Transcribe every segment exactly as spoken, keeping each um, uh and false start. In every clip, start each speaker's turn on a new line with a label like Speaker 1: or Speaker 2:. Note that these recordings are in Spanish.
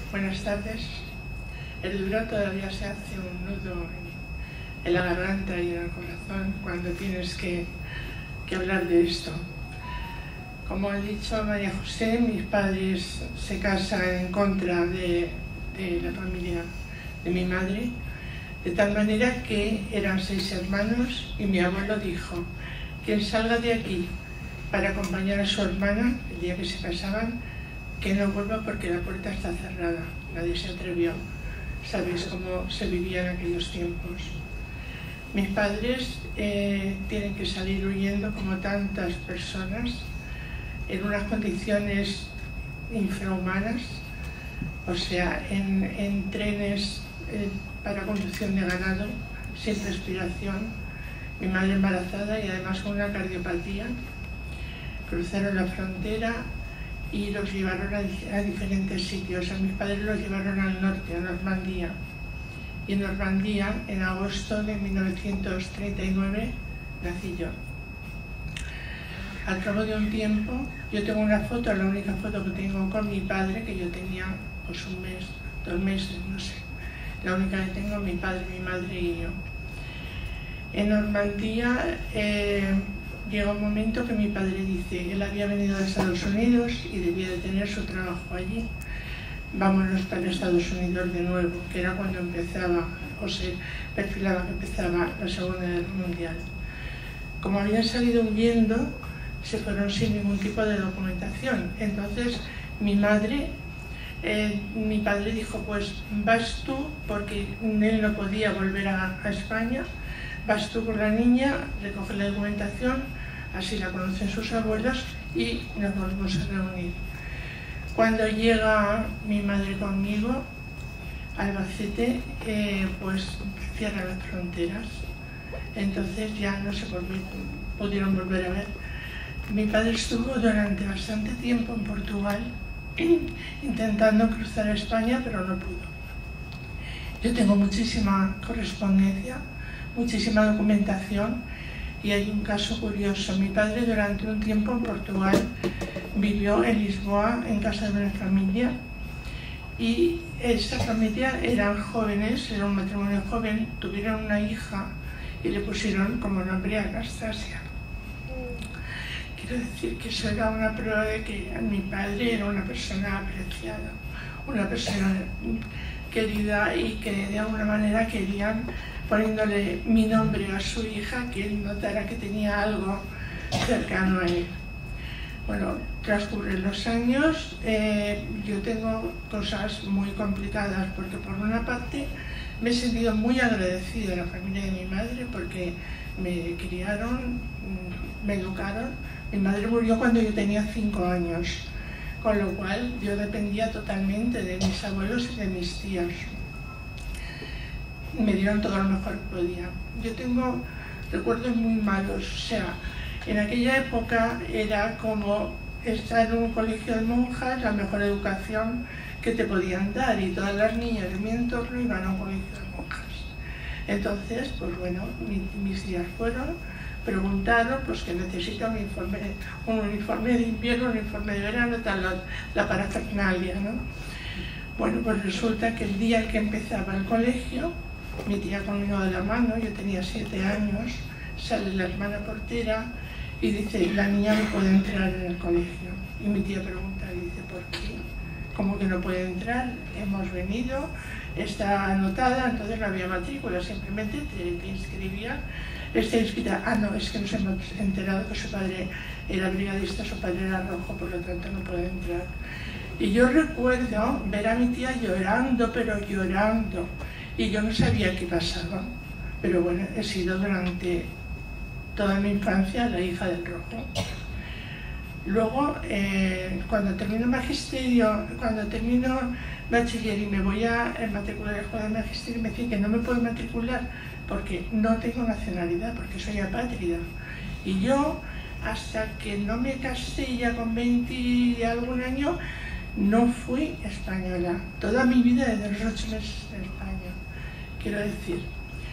Speaker 1: Buenas tardes. El dolor todavía se hace un nudo en, en la garganta y en el corazón cuando tienes que, que hablar de esto. Como ha dicho María José, mis padres se casan en contra de, de la familia de mi madre, de tal manera que eran seis hermanos y mi abuelo dijo: quien salga de aquí para acompañar a su hermana el día que se casaban, que no vuelva porque la puerta está cerrada. Nadie se atrevió. Sabéis cómo se vivía en aquellos tiempos. Mis padres eh, tienen que salir huyendo como tantas personas en unas condiciones infrahumanas, o sea, en, en trenes eh, para conducción de ganado, sin respiración, mi madre embarazada y además con una cardiopatía. Cruzaron la frontera y los llevaron a, a diferentes sitios. A mis padres los llevaron al norte, a Normandía. Y en Normandía, en agosto de mil novecientos treinta y nueve, nací yo. Al cabo de un tiempo, yo tengo una foto, la única foto que tengo con mi padre, que yo tenía pues un mes, dos meses, no sé. La única que tengo, mi padre, mi madre y yo. En Normandía eh, llega un momento que mi padre dice, él había venido a Estados Unidos y debía de tener su trabajo allí. Vámonos para Estados Unidos de nuevo, que era cuando empezaba, o se perfilaba que empezaba la Segunda Guerra Mundial. Como habían salido huyendo, se fueron sin ningún tipo de documentación. Entonces mi madre, eh, mi padre dijo, pues vas tú, porque él no podía volver a, a España, vas tú con la niña, recoge la documentación, así la conocen sus abuelos y nos volvemos a reunir. Cuando llega mi madre conmigo, Albacete, eh, pues cierra las fronteras. Entonces ya no se volvió, pudieron volver a ver. Mi padre estuvo durante bastante tiempo en Portugal intentando cruzar a España, pero no pudo. Yo tengo muchísima correspondencia, muchísima documentación, y hay un caso curioso. Mi padre durante un tiempo en Portugal vivió en Lisboa en casa de una familia, y esta familia eran jóvenes, era un matrimonio joven, tuvieron una hija y le pusieron como nombre Anastasia. Quiero decir que eso era una prueba de que mi padre era una persona apreciada, una persona querida, y que de alguna manera querían, poniéndole mi nombre a su hija, que él notara que tenía algo cercano a él. Bueno, transcurren los años, eh, yo tengo cosas muy complicadas, porque por una parte me he sentido muy agradecida a la familia de mi madre, porque me criaron, me educaron. Mi madre murió cuando yo tenía cinco años, con lo cual yo dependía totalmente de mis abuelos y de mis tías. Me dieron todo lo mejor que podía. Yo tengo recuerdos muy malos, o sea, en aquella época era como estar en un colegio de monjas, la mejor educación que te podían dar, y todas las niñas de mi entorno iban a un colegio de monjas. Entonces, pues bueno, mi, mis días fueron, preguntaron pues que necesita un uniforme, un uniforme de invierno, un uniforme de verano, tal, la, la parafernalia, ¿no? Bueno, pues resulta que el día que empezaba el colegio, mi tía conmigo de la mano, yo tenía siete años, sale la hermana portera y dice, la niña no puede entrar en el colegio. Y mi tía pregunta y dice, ¿por qué? ¿Cómo que no puede entrar? Hemos venido, está anotada, entonces no había matrícula, simplemente te, te inscribían. Está inscrita, ah no, es que nos hemos enterado que su padre era brigadista, su padre era rojo, por lo tanto no puede entrar. Y yo recuerdo ver a mi tía llorando, pero llorando, y yo no sabía qué pasaba. Pero bueno, he sido durante toda mi infancia la hija del rojo. Luego, eh, cuando termino magisterio, cuando termino bachiller y me voy a matricular al escuela de magisterio, me dicen que no me puedo matricular porque no tengo nacionalidad, porque soy apátrida. Y yo, hasta que no me casé ya con veinte y algún año, no fui española. Toda mi vida desde los ocho meses en España, quiero decir.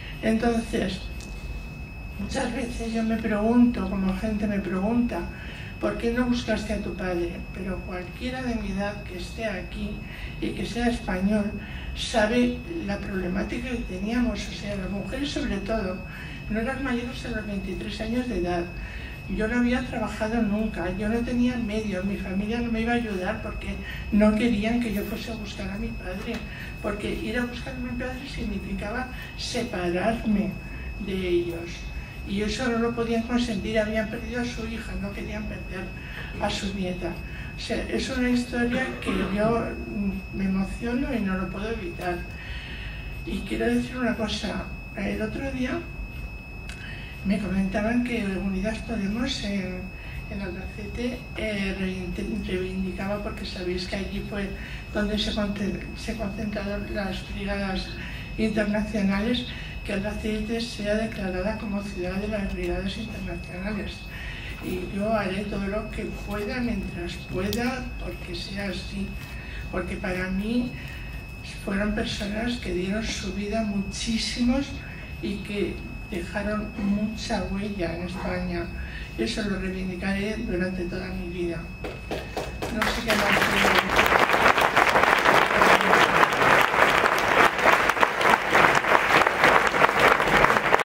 Speaker 1: Entonces, muchas veces yo me pregunto, como gente me pregunta, ¿por qué no buscaste a tu padre? Pero cualquiera de mi edad que esté aquí y que sea español sabe la problemática que teníamos, o sea, las mujeres sobre todo, no eran mayores a los veintitrés años de edad. Yo no había trabajado nunca, yo no tenía medios, mi familia no me iba a ayudar porque no querían que yo fuese a buscar a mi padre, porque ir a buscar a mi padre significaba separarme de ellos. Y eso no lo podían consentir, habían perdido a su hija, no querían perder a su nieta. O sea, es una historia que yo me emociono y no lo puedo evitar. Y quiero decir una cosa, el otro día me comentaban que Unidas Podemos en, en Albacete eh, reivindicaba, porque sabéis que allí fue donde se, se concentraron las brigadas internacionales, que Albacete sea declarada como ciudad de las brigadas internacionales. Y yo haré todo lo que pueda mientras pueda porque sea así, porque para mí fueron personas que dieron su vida muchísimos y que dejaron mucha huella en España. Eso lo reivindicaré durante toda mi vida. No sé qué más.